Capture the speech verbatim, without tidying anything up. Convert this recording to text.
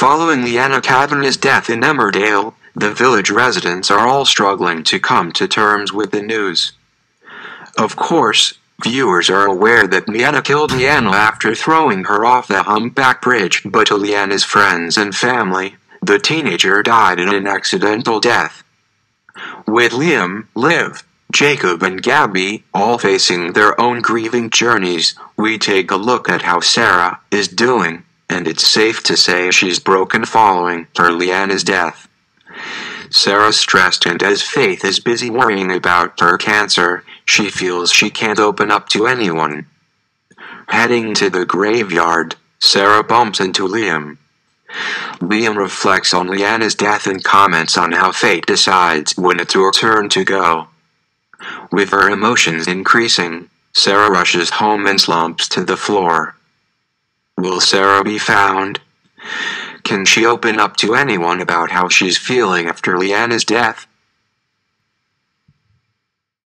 Following Leanna Cavanagh's death in Emmerdale, the village residents are all struggling to come to terms with the news. Of course, viewers are aware that Leanna killed Leanna after throwing her off the humpback bridge, but to Leanna's friends and family, the teenager died in an accidental death. With Liam, Liv, Jacob and Gabby all facing their own grieving journeys, we take a look at how Sarah is doing, and it's safe to say she's broken following her Leanna's death. Sarah's stressed, and as Faith is busy worrying about her cancer, she feels she can't open up to anyone. Heading to the graveyard, Sarah bumps into Liam. Liam reflects on Leanna's death and comments on how fate decides when it's her turn to go. With her emotions increasing, Sarah rushes home and slumps to the floor. Will Sarah be found? Can she open up to anyone about how she's feeling after Leanna's death?